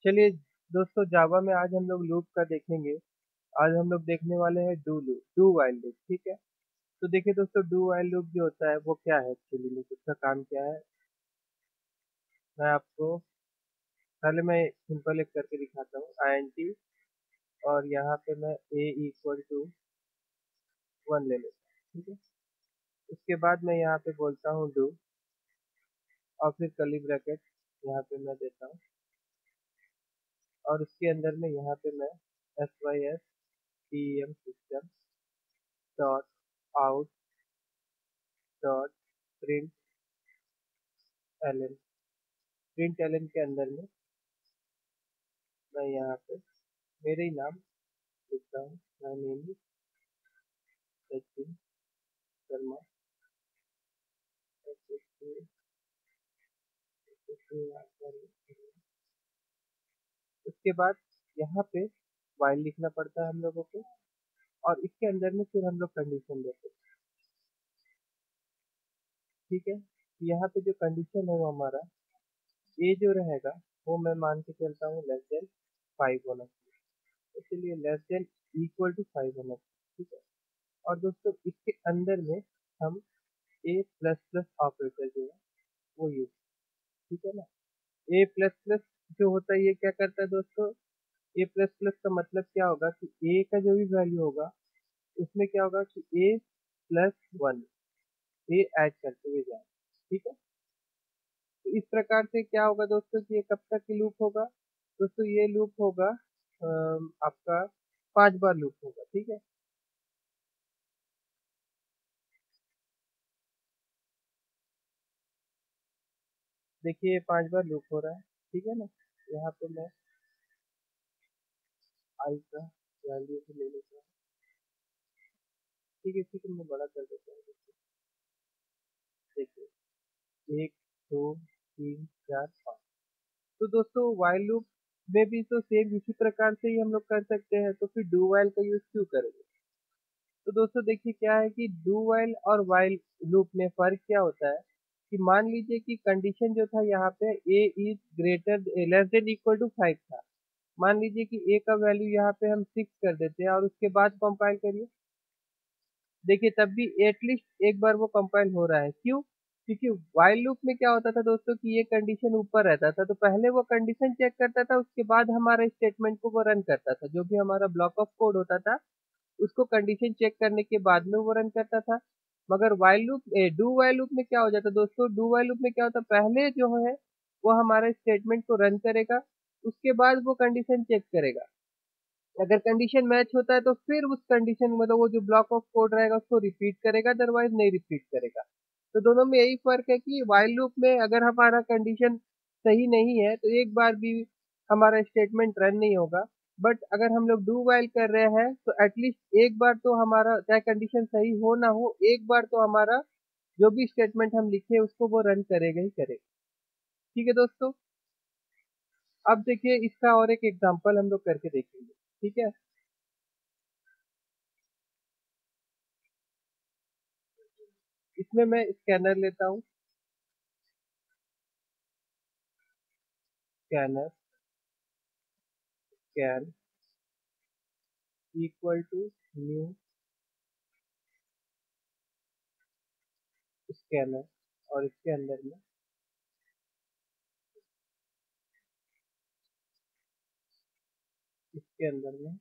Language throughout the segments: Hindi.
चलिए दोस्तों, जावा में आज हम लोग लूप का देखेंगे। आज हम लोग देखने वाले हैं do loop, do while loop. ठीक है, तो देखिए दोस्तों, डू वाइल लूप जो होता है वो क्या है एक्चुअली में, उसका काम क्या है। मैं आपको पहले मैं सिंपल एक करके दिखाता हूँ, INT, और यहाँ पे मैं A=1 ले लेता हूँ। ठीक है, उसके बाद मैं यहाँ पे बोलता हूँ डू, और फिर कर्ली ब्रैकेट यहाँ पे मैं देता हूँ, और उसके अंदर में यहाँ पे मैं SYSTEM system dot out dot println, println के अंदर में मैं यहाँ पे मेरे ही नाम लिखता हूँ। My name is Sachin Sharma. उसके बाद यहाँ पे वाइल लिखना पड़ता है हम लोगों को, और इसके अंदर में फिर हम लोग कंडीशन देते हैं। ठीक है, तो यहाँ पे जो कंडीशन है वो हमारा ए जो रहेगा वो मैं मान के चलता हूँ लेस देन 5 होना चाहिए, इसलिए लेस देन इक्वल टू 5 होना चाहिए। ठीक है, और दोस्तों इसके अंदर में हम ए प्लस प्लस ऑपरेटर जो है वो यूज, ठीक है ना। ए प्लस प्लस जो होता है ये क्या करता है दोस्तों, ए प्लस प्लस का मतलब क्या होगा कि ए का जो भी वैल्यू होगा उसमें क्या होगा कि a plus one, a add करते हुए जाए। ठीक है, तो इस प्रकार से क्या होगा दोस्तों कि ये कब तक की लूप होगा। दोस्तों ये लूप होगा आपका 5 बार लूप होगा। ठीक है, देखिए ये 5 बार लूप हो रहा है। ठीक है ना, यहाँ पे मैं आई का वैल्यू भी ले लेता हूँ। ठीक है, इसी को मैं बड़ा कर देता हूँ। देखिए 1 2 3 4 5। तो दोस्तों वाइल लूप में भी तो सेम इसी प्रकार से ही हम लोग कर सकते हैं, तो फिर डू वाइल का यूज क्यों करेंगे। तो दोस्तों देखिए क्या है कि डू वाइल और वाइल लूप में फर्क क्या होता है कि मान लीजिए कि कंडीशन जो था यहाँ पे a is greater less than equal to 5 था। मान लीजिए कि ए का वैल्यू यहाँ पे हम 6 कर देते हैं, और उसके बाद कंपाइल करिए, देखिए तब भी एटलीस्ट एक बार वो कंपाइल हो रहा है। क्यों, क्योंकि वाइल लूप में क्या होता था दोस्तों कि ये कंडीशन ऊपर रहता था, तो पहले वो कंडीशन चेक करता था, उसके बाद हमारे स्टेटमेंट को वो रन करता था। जो भी हमारा ब्लॉक ऑफ कोड होता था उसको कंडीशन चेक करने के बाद में वो रन करता था। मगर while loop do while loop में क्या हो जाता दोस्तों, डू वाइल लूप में क्या होता, पहले जो है वो हमारे स्टेटमेंट को रन करेगा, उसके बाद वो कंडीशन चेक करेगा। अगर कंडीशन मैच होता है तो फिर उस कंडीशन मतलब वो जो ब्लॉक ऑफ कोड रहेगा उसको रिपीट करेगा, अदरवाइज नहीं रिपीट करेगा। तो दोनों में यही फर्क है कि वाइल लूप में अगर हमारा कंडीशन सही नहीं है तो एक बार भी हमारा स्टेटमेंट रन नहीं होगा। बट अगर हम लोग डू वाइल कर रहे हैं तो एटलीस्ट एक बार तो हमारा, चाहे कंडीशन सही हो ना हो, एक बार तो हमारा जो भी स्टेटमेंट हम लिखे उसको वो रन करेगा ही करेगा। ठीक है दोस्तों, अब देखिए इसका और एक एग्जांपल हम लोग करके देखेंगे। ठीक है, इसमें मैं स्कैनर लेता हूँ, scanner scan equal to new scanner, और इसके अंदर में इसके अंदर में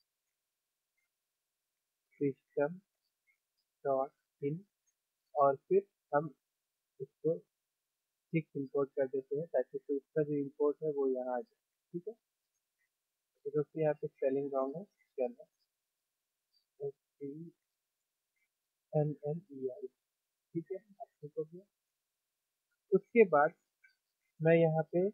सिस्टम डॉट इन, और फिर हम इसको ठीक इंपोर्ट कर देते हैं ताकि तो इसका जो इंपोर्ट है वो यहाँ आ जाए। ठीक है, तो दोस्तों यहाँ पे स्पेलिंग रॉन्ग है, स्कैनर SCNNEI। ठीक है, अब ठीक हो गया। उसके बाद मैं यहाँ पे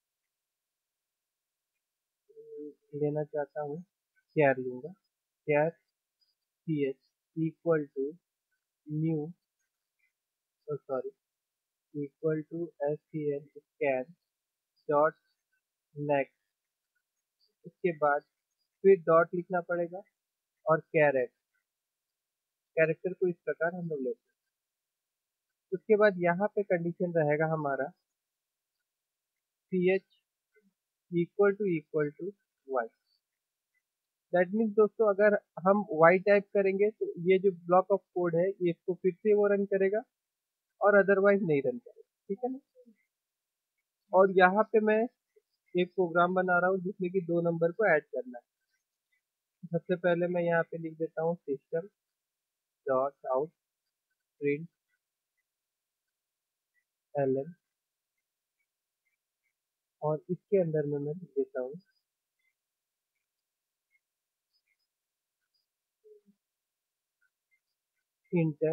लेना चाहता हूँ, कैर लूँगा, char CH equal to new, sorry, equal to SCN scan dot next. उसके बाद फिर डॉट लिखना पड़ेगा, और कैरेक्टर को इस प्रकार हम लोग लेते हैं। उसके बाद यहाँ पे कंडीशन रहेगा हमारा C H equal to Y. That means दोस्तों अगर हम वाई टाइप करेंगे तो ये जो ब्लॉक ऑफ कोड है ये इसको फिर से वो रन करेगा और अदरवाइज नहीं रन करेगा, ठीक है ना। और यहाँ पे मैं एक प्रोग्राम बना रहा हूँ जिसमें कि दो नंबर को ऐड करना है। सबसे पहले मैं यहाँ पे लिख देता हूँ system dot out println और इसके अंदर में मैं लिख देता हूँ इंटर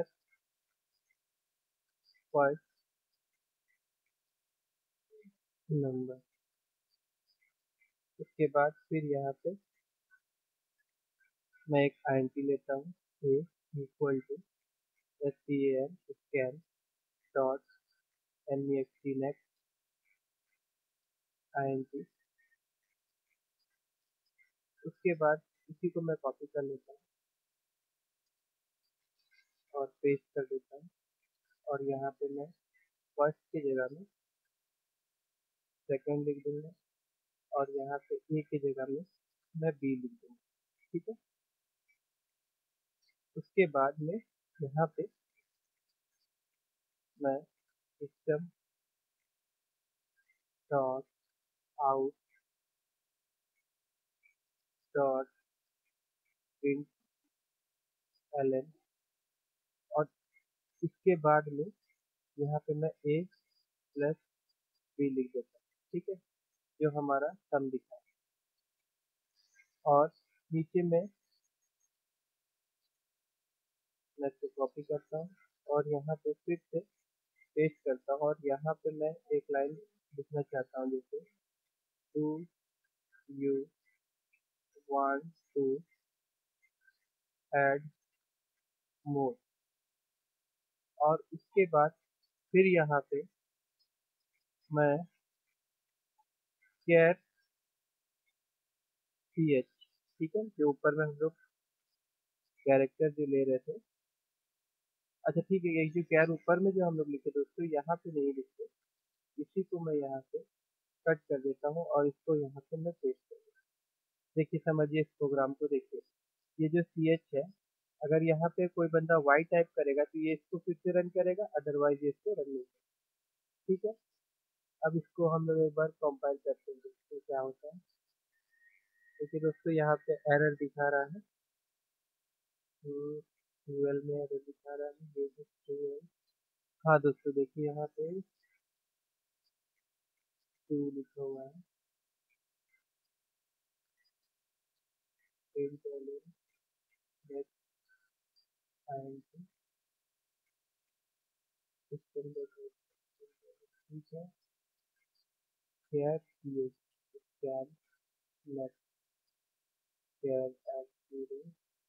फर्स्ट नंबर। उसके बाद फिर यहाँ पे मैं एक आईएनटी लेता हूँ a equal to SCAN scan dot NEXT next INT। उसके बाद इसी को मैं कॉपी कर लेता हूँ और पेस्ट कर देता हूँ और यहाँ पे मैं फर्स्ट की जगह में सेकंड लिख दूंगा और यहाँ पे ए की जगह में मैं बी लिख दूंगा, ठीक है। उसके बाद में यहाँ पे मैं system dot out dot println और इसके बाद में यहाँ पे मैं ए प्लस बी लिख देता हूँ, ठीक है, जो हमारा सम दिखा है। और नीचे में मैं इसको कॉपी करता हूँ और यहाँ पे फिर से पेस्ट करता हूँ और यहाँ पे मैं एक लाइन लिखना चाहता हूँ जैसे do you want to add more. और उसके बाद फिर यहाँ पे मैं केयर सी एच, ठीक है, जो ऊपर में हम लोग कैरेक्टर जो ले रहे थे। अच्छा ठीक है, ये जो केयर ऊपर में जो हम लोग लिखे दोस्तों यहाँ पे नहीं लिखते, इसी को मैं यहाँ पे कट कर देता हूँ और इसको यहाँ पे मैं पेस्ट कर देता हूँ। देखिए समझिए इस प्रोग्राम को देखिए, ये जो सी एच है अगर यहाँ पे कोई बंदा वाई टाइप करेगा तो ये इसको फिर से रन करेगा, अदरवाइज ये इसको रन नहीं करेगा, ठीक है। अब इसको हम लोग एक बार कंपाइल करते हैं देखते क्या होता है। देखिए दोस्तों यहाँ पे एरर दिखा रहा है, ट्वेल्व में एरर दिखा रहा है, ये जो 12। हाँ दोस्तों देखिए यहाँ पे 2 लिखा हुआ है, println next int system dot out, ठीक है, char ch scan next char at 0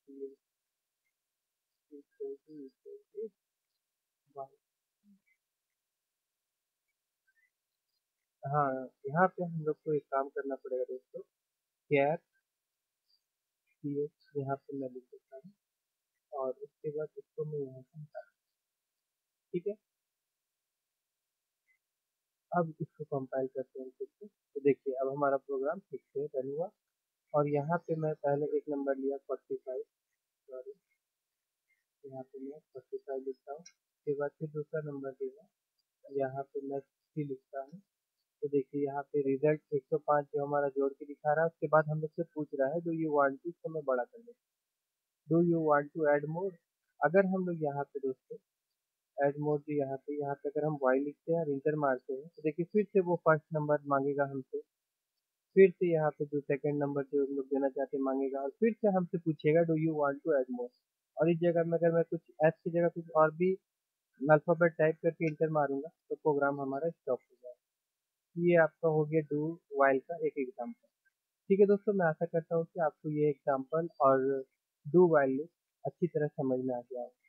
equal to one. हाँ यहाँ पे हम लोग को एक काम करना पड़ेगा दोस्तों, केयर पीएच यहाँ पे मैं लिख देता हूँ और उसके बाद इसको मैं यहाँ से हटा दूँ, ठीक है। अब इसको कंपाइल करते हैं फिर से, तो देखिए अब हमारा प्रोग्राम ठीक से रन हुआ। और यहाँ पे मैं पहले एक नंबर लिया 45, सॉरी यहाँ पे मैं 45 लिखता हूँ। उसके बाद फिर दूसरा नंबर लिया, यहाँ पे मैं 60 लिखता हूँ। तो देखिए यहाँ पे रिजल्ट 105 जो हमारा जोड़ के दिखा रहा है। उसके बाद हम लोग से पूछ रहा है डू यू वांट टू, इसको मैं बड़ा कर लेता हूँ, do you want to add more. अगर हम लोग यहाँ पे दोस्तों ऐड मोर जो यहाँ पे अगर हम वाई लिखते हैं और इंटर मारते हैं तो देखिए फिर से वो फर्स्ट नंबर मांगेगा हमसे, फिर से यहाँ पे जो सेकंड नंबर जो हम लोग देना चाहते हैं मांगेगा और फिर से हमसे पूछेगा do you want to add more. और इस जगह में अगर मैं कुछ एस की जगह कुछ और भी अल्फाबेट टाइप करके इंटर मारूंगा तो प्रोग्राम हमारा स्टॉप हो जाएगा। ये आपका हो गया डू वाइल का एक एग्जाम्पल। ठीक है दोस्तों, मैं आशा करता हूँ कि आपको ये एग्जाम्पल और डू वाइल अच्छी तरह समझ में आ गया हो।